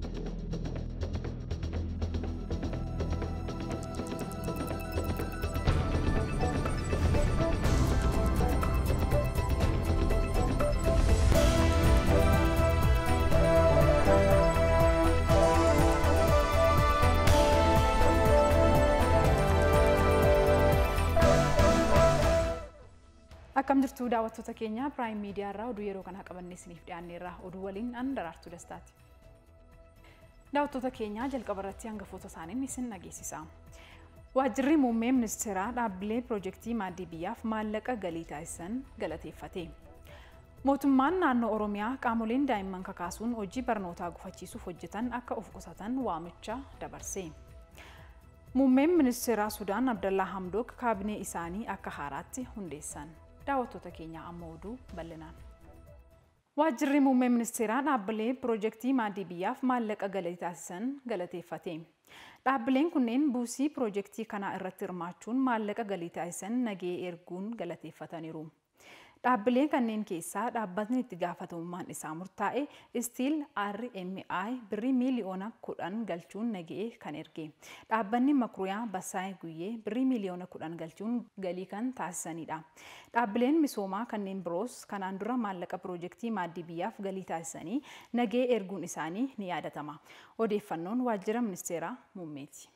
Akkam jirtu daawwattoota keenya Prime Media irraa oduu yeroo kana qabannee isiniif dhiyaanneerra oduu waliin an Daraartuu Dastaati. Daawwattoota keenya jalqaba irratti hangafoota isaaniin isin dhageessisa. Waajjirri muummee ministeeraa dhaabbilee piroojeektii maaddii biyyaaf maallaqa galii taasisan galateeffate. Mootummaan naannoo Oromiyaa qaamoleen daa'imman kakaasuun hojii barnootaa gufachiisuuf hojjetan akka of qusatan waamicha dabarse. Muummeen ministeeraa Sudaan Abdallaa Hamdok kaabinee isaanii akka haaraatti hundeessan. Daawwattoota keenya amma oduu bal'inaan. Waajjirri muummee ministeeraa dhaabbilee piroojeektii maaddii biyyaaf maallaqa galii taasisan galateeffate. Dhaabbileen kunneen buusii piroojeektii kanaa irratti hirmaachuun maallaqa galii taasisan nagee erguun galateeffataniiru. Dhaabbileen kanneen keessaa dhaabbatni itti gaafatamummaan isaa murtaa'e Steel RMI birrii miiliyoona 10 galchuun nagee kan erge. Dhaabbanni Makruyaa Basaay Guyyee birrii miiliyoona 10 galchuun galii kan taasisanidha. Dhaabbileen misoomaa kanneen biroos kanaan dura maallaqa piroojeektii maaddii biyyaaf galii taasisanii nagee erguun isaanii ni yaadatama. Odeeffannoon waajjira ministeeraa muummeeti.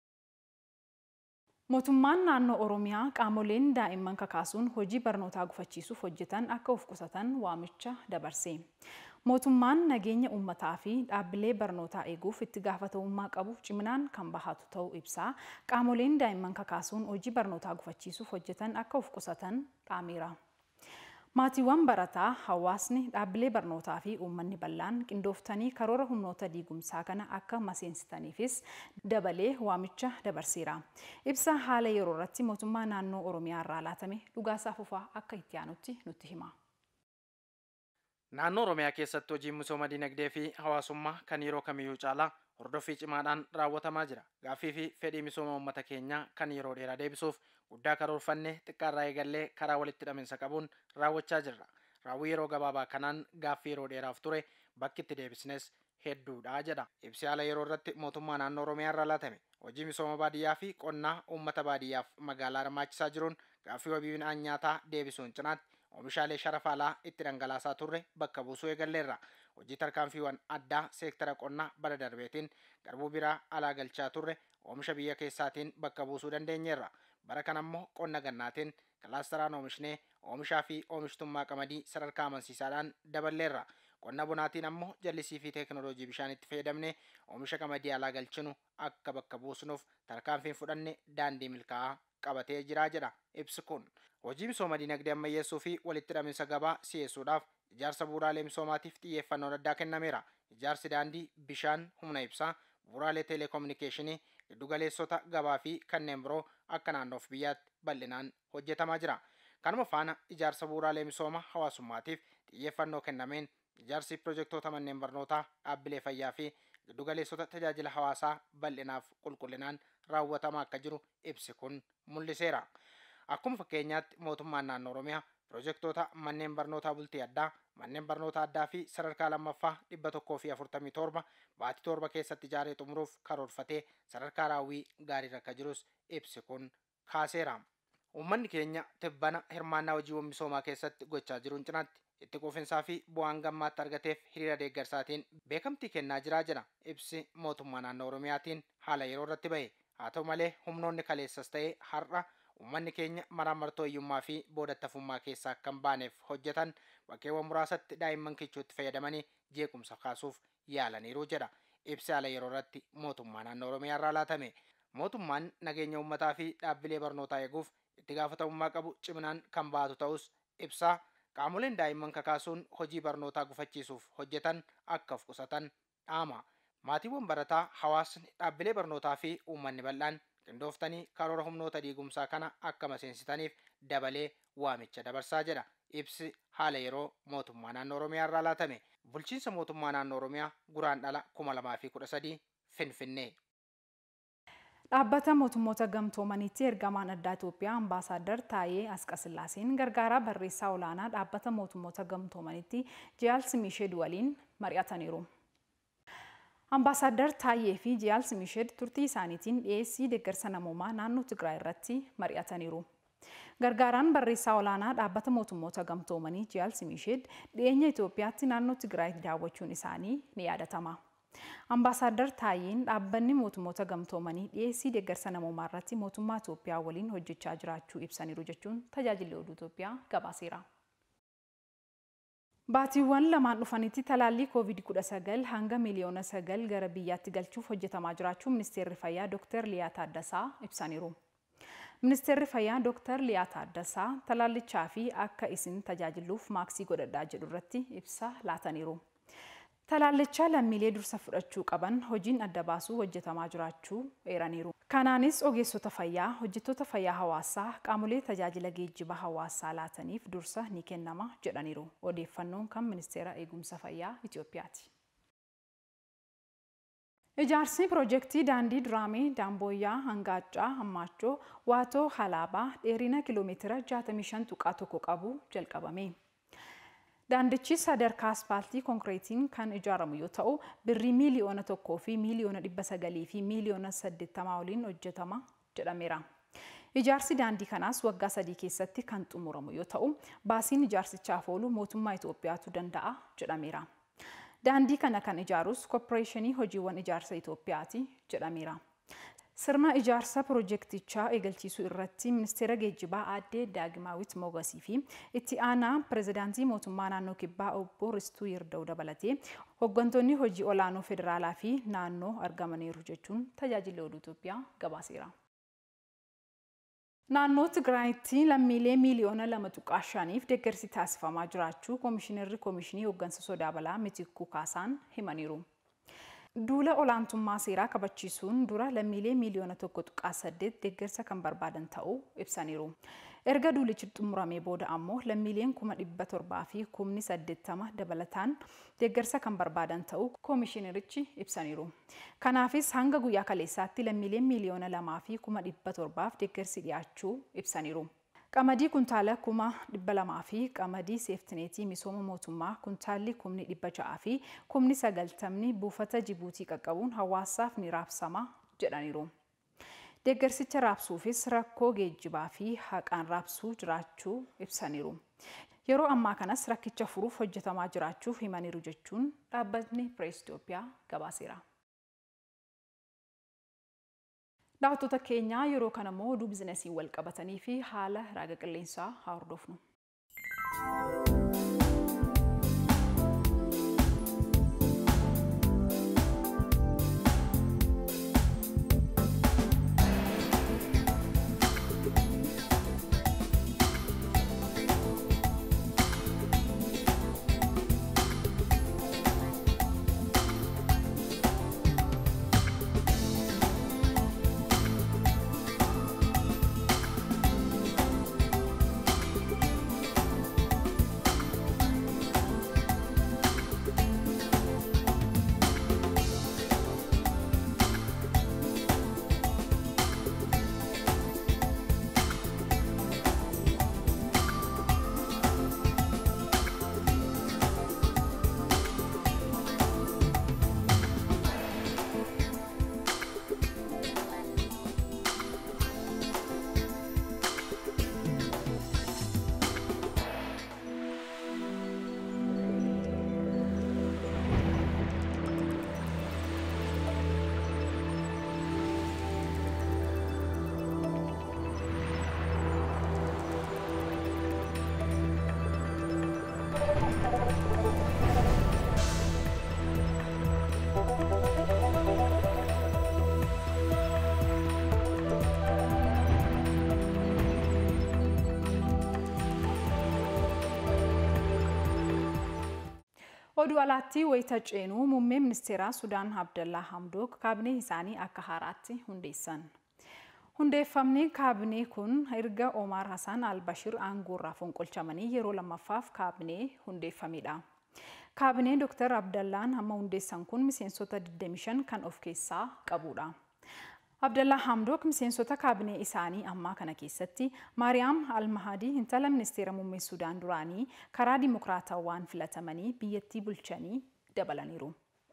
Mootummaan naannoo Oromiyaa qaamoleen daa'imman kakaasuun hojii barnootaa gufachiisuuf hojjetan akka of qusatan waamicha dabarse. Mootummaan nageenya uummataa fi dhaabbilee barnootaa eeguuf itti gaafatamummaa qabu ciminaan kan bahatu ta'uu ibsaa. Qaamoleen daa'imman kakaasuun hojii barnootaa gufachiisuuf hojjetan akka of qusatan dhaameera. Maatiiwwan barataa, hawaasni, dhaabbilee barnootaa fi uummanni bal'aan qindooftanii karoora humnoota diigumsaa kana akka maseensitaniifis dabalee waamicha dabarseera. Ibsa haala yeroo irratti mootummaa naannoo Oromiyaa irraa laatame Dhugaasaa Fufaa akka itti aanutti nutti hima. Naannoo Oromiyaa keessatti hojiin misooma dinagdee fi hawaasummaa kan yeroo kamiyyuu caalaa hordoffii cimaadhaan raawwatamaa jira. Gaaffii fi fedhii misooma uummata keenyaa kan yeroo dheeraa deebisuuf guddaa karoorfannee xiqqaarraa eegallee karaa walitti hidhaminsa qabuun raawwachaa jirra. Raawwii yeroo gabaabaa kanaan gaaffii yeroo dheeraaf ture bakki itti deebisnes hedduudha jedha. Ibsi haala yeroo irratti mootummaa naannoo Oromiyaa irraa laatame hojii misooma baadiyyaa fi qonnaa uummata baadiyyaaf magaalaa hirmaachisaa jiruun gaaffii wabii midhaan nyaataa deebisuun cinaatti oomishaalee sharafa alaa itti dhangalaasaa turre bakka buusuu eegalleerra. Hojii tarkaanfiiwwan addaa seektara qonnaa bara darbeetiin garbuu biraa alaa galchaa turre oomisha biyya keessaatiin bakka buusuu dandeenyeerra. Bara kana immoo qonna gannaatiin kilaasteraan oomishnee oomishaa fi oomishtummaa qamadii sadarkaa amansiisaadhaan daballeerra. Qonna bunaatiin ammoo jallisii fi teekinooloojii bishaanitti fayyadamnee oomisha qamadii alaa galchinu akka bakka buusnuuf tarkaanfiin fudhanne daandii milkaa'aa qabatee jira jedha ibsi kun. Hojii misooma dinagdee ammayyeessuu fi walitti hidhaminsa gabaa si'eessuudhaaf ijaarsa bu'uuraalee misoomaatiif xiyyeeffannoon addaa kennameera. Ijaarsi daandii, bishaan, humna ibsaa, bu'uuraalee teleekominikeeshinii, giddugaleessota gabaa fi kanneen biroo akka naannoof biyyaatti bal'inaan hojjetamaa jira. Kanuma faana ijaarsa bu'uuraalee misooma hawaasummaatiif xiyyeeffannoo kennameen ijaarsi piroojeektoota manneen barnootaa, dhaabbilee fayyaa fi giddugaleessota tajaajila hawaasaa bal'inaaf qulqullinaan raawwatamaa akka jiru ibsi kun mul'iseera. Akkuma fakkeenyaatti mootummaan naannoo Oromiyaa piroojeektoota manneen barnootaa bultii addaa, manneen barnootaa addaa fi sadarkaa lammaffaa 147 baatii 7 keessatti ijaaree xumuruuf karoorfatee sadarkaa raawwii gaarii akka jirus ibsi kun kaaseera. Uummanni keenya tibbana hirmaannaa hojiiwwan misoomaa keessatti gochaa jiruun cinaatti itti quufinsaa fi bu'aan gammaatti argateef hiriira deeggarsaatiin beekamtii kennaa jira jedha ibsi mootummaa naannoo Oromiyaatiin haala yeroo irratti bahe. Haa ta'u malee humnoonni kaleessas ta'ee har'a uummanni keenya maraamartoo hiyyummaa fi boodattafummaa keessaa kan baaneef hojjetan bakkeewwan muraasatti daa'imman kichuutti fayyadamanii jeequmsa kaasuuf yaalaniiru jedha ibsi haala yeroo irratti mootummaa naannoo Oromiyaa irraa laatame. Mootummaan nageenya uummataa fi dhaabbilee barnootaa eeguuf itti gaafatamummaa qabu ciminaan kan baatu ta'us ibsaa. Qaamoleen daa'imman kakaasuun hojii barnootaa gufachiisuuf hojjetan akka of qusatan dhaama. Maatiiwwan barataa, hawaasni, dhaabbilee barnootaa fi uummanni bal'aan qindooftanii karoora humnoota diigumsaa kana akka maseensitaniif dabalee waamicha dabarsaa jedha ibsi haala yeroo mootummaa naannoo Oromiyaa irraa laatame. Bulchiinsa mootummaa naannoo Oromiyaa Guraandhala 2013 Finfinnee. Dhaabbata mootummoota gamtoomaniitti ergamaan addaa Itoophiyaa Ambaasaadar Taayee Asqasillaaseen gargaaraa barreessaa olaanaa dhaabbata mootummoota gamtoomaniitti Jiyaal Simishee waliin mari'ataniiru. Ambaasaadar Taayyee fi Jiyaal Simisheed turtii isaaniitiin dhiyeessii deeggarsa namoomaa naannoo Tigraay irratti mari'ataniiru. Gargaaraan barreessaa olaanaa dhaabbata mootummoota gamtoomanii Jiyaal Simisheed dhiyeenya Itoophiyaatti naannoo Tigraay daawwachuun isaanii ni yaadatama. Ambaasaadar Taayyeen dhaabbanni mootummoota gamtoomanii dhiyeessii deeggarsa namoomaa irratti mootummaa Itoophiyaa waliin hojjechaa jiraachuu ibsaniiru jechuun tajaajilli oduu Itoophiyaa gabaaseera. Baatiiwwan lamaan dhufanitti talaallii COVID-19 hanga miliyoona 9 gara biyyaatti galchuuf hojjetamaa jiraachuu Ministeerri Fayyaa Dr. Liyaa Taaddasaa ibsaniiru. Ministeerri Fayyaa Dr. Liyaa Taaddasaa talaallichaa fi akka isin tajaajiluuf maaksii godhadhaa jedhu irratti ibsa laataniiru. Talaallichaa lammiilee dursa fudhachuu qaban hojiin adda baasuu hojjetamaa jiraachuu eeraniiru. Kanaanis ogeessota fayyaa, hojjettoota fayyaa hawaasaa, qaamolee tajaajila geejjiba hawaasaa laataniif dursa ni kennama jedhaniiru. Odeeffannoon kan Ministeera Eegumsa Fayyaa Itoophiyaati. Ijaarsi piroojeektii daandii Duraamee Daamboyyaa Hangaacaa Hammaachoo Waatoo Halaabaa dheerina kiiloomeetira 65.1 qabu jalqabame. Daandichi sadarkaa aspaaltii konkiriitiin kan ijaaramu yoo ta'u, birrii miiliyoona 1 fi miiliyoona 900 fi miiliyoona 80 waliin hojjetama jedhameera. Ijaarsi daandii kanaas waggaa 3 keessatti kan xumuramu yoo ta'u, baasiin ijaarsichaaf oolu mootummaa Itoophiyaatu danda'a jedhameera. Daandii kana kan ijaarus Kooppareeshinii Hojiiwwan Ijaarsa Itoophiyaati jedhameera. Sirna ijaarsa piroojeektichaa eegalchiisuu irratti Ministeera Geejjibaa Aadde Daagimaawit Mogasii fi itti aanaa Pireezidaantii Mootummaa Naannoo Kibbaa Obbo Ristuu Yirdaa'uu dabalatee hooggantoonni hojii olaanoo federaalaa fi naannoo argamaniiru jechuun tajaajilli oduu Itoophiyaa gabaaseera. Naannoo Tigraayitti lammiilee miiliyoona 2.5 deeggarsi taasifamaa jiraachuu Koomishinii Hooggansa Sodaa Balaa Mitikkuu Kaasaan himaniiru. Duula olaantummaa seeraa kabachiisuun dura lammiilee miiliyoona 1.8 deeggarsa kan barbaadan ta'uu ibsaniiru. Erga duulichi xumuramee booda ammoo lammiileen 700 fi 80 dabalataan deeggarsa kan barbaadan ta'uu koomishinerichi ibsaniiru. Kanaafis hanga guyyaa kaleessaatti lammiileen miiliyoona 2 fi 700 deeggarsi dhiyaachuu ibsaniiru. Qamadii kuntaala 200,000 fi qamadii seeftineetii misooma mootummaa kuntaalli 600 fi 90 buufata Jibuutii qaqqabuun hawaasaaf ni raabsama jedhaniiru. Deeggarsicha raabsuufis rakkoo geejjibaa fi haqaan raabsuu jiraachuu ibsaniiru. Yeroo ammaa kanas rakkicha furuuf hojjetamaa jiraachuu himaniiru jechuun dhaabbatni Pirees Itoophiyaa gabaaseera. Daawwattoota keenyaa yeroo kana immoo oduu biizinasii wal qabatanii fi haala raaga qilleensaa haa hordofnu. Oduu alaatti wayita ceenuu muummee ministeeraa Sudaan Abdallaa Hamdook kaabinee isaanii akka haaraatti hundeessan. Hundeeffamni kaabinee kun erga Omar Hassan al-Bashir aangoorraa fonqolchamanii yeroo lammaffaaf kaabinee hundeeffamedha. Kaabinee Dr. Abdallaan hamma hundeessan kun miseensota 25 kan of keessaa qabudha. Abdallah Hamdook miseensota kaabinee isaanii ammaa kana keessatti Maariyaam Al-Mahadii intala ministeera muummee Sudaan duraanii karaa dimokiraatawaan filatamanii biyyattii bulchanii dabalaniiru.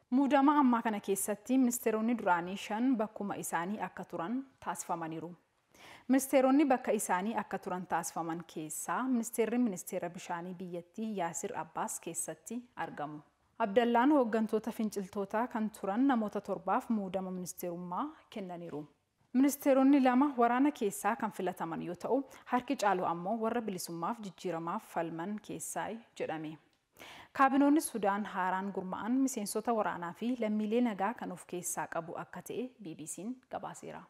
Muudama ammaa kana keessatti ministeeronni duraanii 5 bakkuma isaanii akka turan taasifamaniiru. Ministeeronni bakka isaanii akka turan taasifaman keessaa ministeera bishaanii biyyattii Yaasir Abbaas keessatti argamu. Abdallaan hooggantoota finciltootaa kan turan namoota 7f muudama ministeerummaa kennaniiru. Ministeeronni 2 waraana keessaa kan filataman yoo ta'u, harki caalu ammoo warra bilisummaaf jijjiiramaaf falman keessaa jedhame. Kaabinoonni Sudaan haaraan gurmaa'an miseensota waraanaa fi lammiilee nagaa kan of keessaa qabu akka ta'e BBC'n gabaaseera.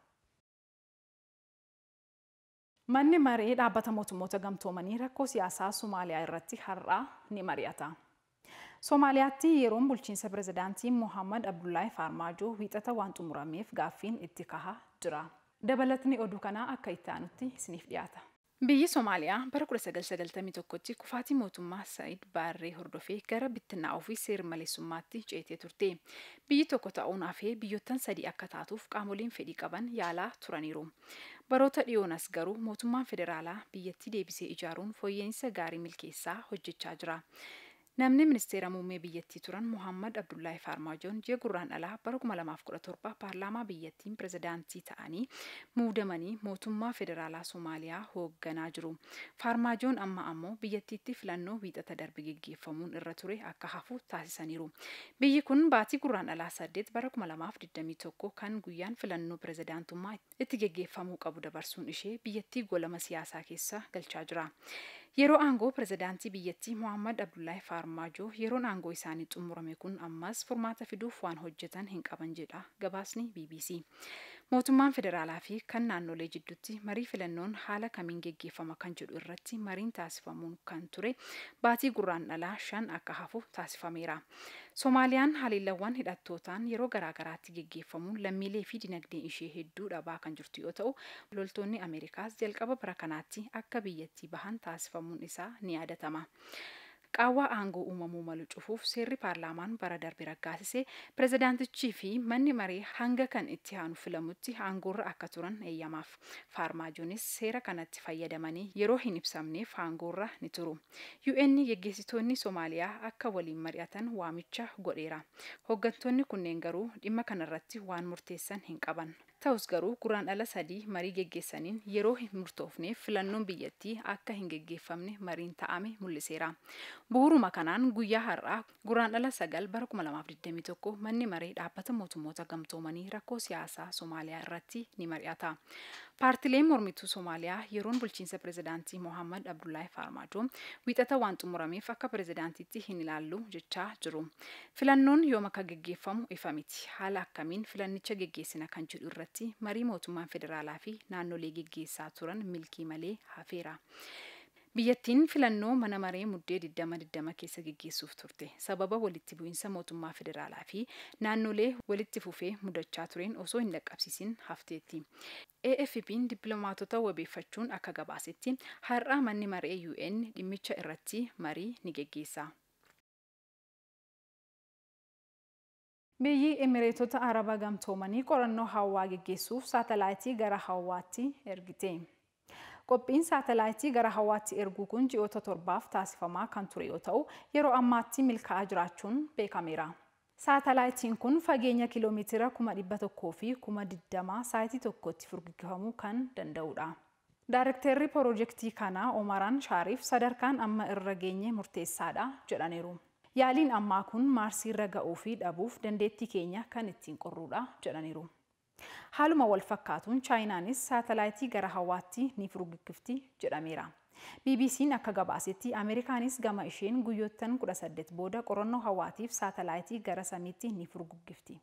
Manni maree dhaabbata mootummoota gamtoomanii rakkoo siyaasaa Somaaliyaa irratti har'aa ni mari'ata. Somaaliyaatti yeroon bulchiinsa pirezidaantii Mohaammed Abdullaahi Farmaajoo wiixata waan xumurameef gaaffiin itti kahaa jira. Dabalatni oduu kanaa akka itti aanutti isiniif dhiyaata. Biyyi Somaaliyaa bara 1991tti kufaatii mootummaa Sa'iid Baarree hordofee gara bittinnaa'uu fi seer-maleessummaatti ceetee turte. Biyyi tokko ta'uun hafee biyyoottan 3 akka taatuuf qaamoleen fedhii qaban yaalaa turaniiru. Baroota dhiyoonas garuu mootummaan federaalaa biyyattii deebisee ijaaruun fooyya'insa gaarii milkeessaa hojjechaa jira. Namni ministeera muummee biyyattii turan Mohaammed Abdullaahi Farmaajoon ji'a gurraandhalaa bara 2017 paarlaamaa biyyattiin pirezidaantii ta'anii muudamanii mootummaa federaalaa Somaaliyaa hoogganaa jiru. Farmaajoon amma ammoo biyyattiitti filannoo wiixata darbe geggeeffamuun irra ture akka hafu taasisaniiru. Biyyi kun baatii gurraandhalaa 8 bara 2021 kan guyyaan filannoo pirezidaantummaa itti geggeeffamuu qabu dabarsuun ishee biyyattii golama siyaasaa keessa galchaa jira. Yeroo aangoo pirezidaantii biyyattii Mohaammed Abdullaahi Farmaajoo yeroon aangoo isaanii xumurame kun ammas furmaata fiduuf waan hojjetan hin qaban jedha gabaasni BBC. Mootummaan federaalaa fi kan naannolee jidduutti marii filannoon haala kamiin geggeeffama kan jedhu irratti mariin taasifamuun kan ture baatii gurraandhalaa 5 akka hafu taasifameera. Soomaaliyaan haleellawwan hidhattootaan yeroo garaagaraatti geggeeffamuun lammiilee fi dinagdeen ishee hedduu dhabaa kan jirtu yoo ta'u, loltoonni Ameerikaas jalqaba bara kanaatti akka biyyattii bahan taasifamuun isaa ni yaadatama. Qaawwa aangoo uumamuu malu cufuuf seerri paarlaamaan bara darbe raggaasise pirezidaantichii fi manni maree hanga kan itti aanu filamutti aangoorra akka turan eeyyamaaf. Farmaajoonis seera kanatti fayyadamanii yeroo hin ibsamneef aangoorra ni turu. UN geggeessitoonni Soomaaliyaa akka waliin mari'atan waamicha godheera. Hooggantoonni kunneen garuu dhimma kanarratti waan murteessan hin qaban. Ta'us garuu gurraandhala 3 marii geggeessaniin yeroo hin murtoofneef filannoon biyyattii akka hin geggeeffamne mariin ta'ame mul'iseera. Bu'uuruma kanaan guyyaa har'aa gurraandhala 9 bara 2021 manni maree dhaabbata mootummoota gamtoomanii rakkoo siyaasaa Soomaaliyaa irratti ni mari'ata. Paartileen mormituu Soomaaliyaa yeroon bulchiinsa pirezidaantii Mohaammed Abdullaahi Farmaajoo wiixata waan xumurameef akka pirezidaantiitti hin ilaallu jechaa jiru. Filannoon yoom akka geggeeffamu ifa miti. Haala akkamiin filannicha geggeessina kan jedhu irratti marii mootummaan federaalaa fi naannolee geggeessaa turan milkii malee hafeera. Biyyattiin filannoo mana maree muddee 2020 keessa geggeessuuf turte. Sababa walitti bu'iinsa mootummaa federaalaa fi naannolee walitti fufee mudachaa tureen osoo hin dhaqqabsiisin hafteetti. AFP'n dippiloomaatota wabeeffachuun akka gabaasetti har'a manni maree UN dhimmicha irratti marii ni geggeessa. Biyyi Emireetota Araba gamtoomanii qorannoo hawwaa geggeessuuf saatalaayitii gara hawwaatti ergite. Qophiin saatalaayitii gara hawwaatti erguu kun ji'oota 7f taasifamaa kan ture yoo ta'u, yeroo ammaatti milkaa'aa jiraachuun beekameera. Saatalaayitiin kun fageenya kiiloomeetira 100,000 fi 20,000 saayitii tokkotti furguggifamuu kan danda'udha. Daarektarri piroojeektii kanaa Omaraan Shaariif sadarkaan amma irra geenye murteessaadha jedhaniiru. Yaaliin ammaa kun Maarsii irra ga'uu fi dhabuuf dandeettii keenya kan ittiin qorruudha jedhaniiru. Haaluma wal fakkaatuun Chaayinaanis saatalaayitii gara hawwaatti ni furguggifti jedhameera. BBC'n akka gabaasetti Ameerikaanis gama isheen guyyoottan 18 booda qorannoo hawwaatiif saatalaayitii gara samiitti ni furguggifti.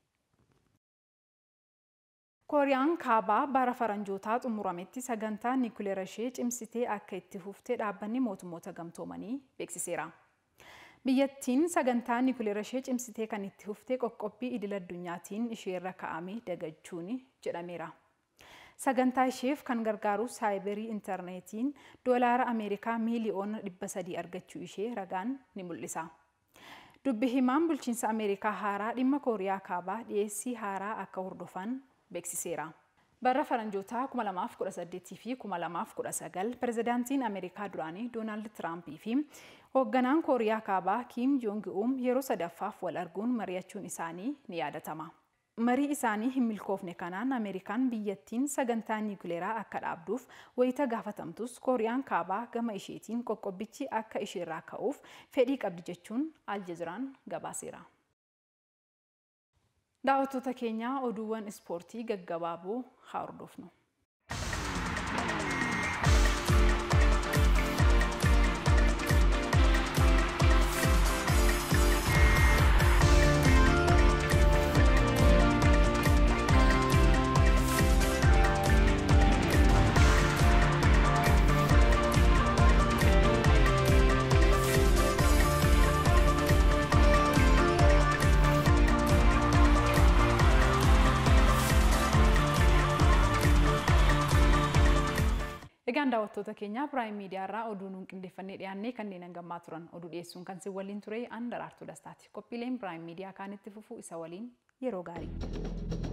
Kooriyaan kaabaa bara faranjootaa xumurametti sagantaa niikuleera ishee cimsitee akka itti fuftee dhaabbanni mootummoota gamtoomanii beeksiseera. Biyyattiin sagantaa niikuleera ishee cimsitee kan itti fuftee qoqqobbii idil-addunyaatiin isheerra kaa'amee dagachuuni jedhameera. Sagantaa isheef kan gargaaru saayibarii intarneetiin doolaara Ameerikaa miiliyoona 300 argachuu ishee ragaan ni mul'isa. Dubbi himaan bulchiinsa Ameerikaa haaraa dhimma Kooriyaa kaabaa dhiyeessii haaraa akka hordofan beeksiseera. Bara faranjoota 2018 fi 2019 pirezidaantiin Ameerikaa duraanii Doonaald Tiraampii fi hoogganaan Kooriyaa Kaabaa Kiim Joong Un yeroo sadaffaaf wal arguun mari'achuun isaanii ni yaadatama. Marii isaanii hin milkoofne kanaan Ameerikaan biyyattiin sagantaa niwukileeraa akka dhaabduuf wayita gaafatamtus Kooriyaan Kaabaa gama isheetiin qoqqobbichi akka isheerraa ka'uuf fedhii qabdi jechuun Aljeeziraan gabaaseera. Daawwattoota keenya oduuwwan ispoortii gaggabaaboo haa hordofnu. Egaan daawwattoota keenya Prime Media irraa oduu nuun qindeeffannee dhiyaannee kanneen hangamaa turan oduu dhiyeessuun kan si waliin ture Daraartuu Dastaati. Qophiileen Prime Media kaanitti fufuu isa waliin yeroo gaarii.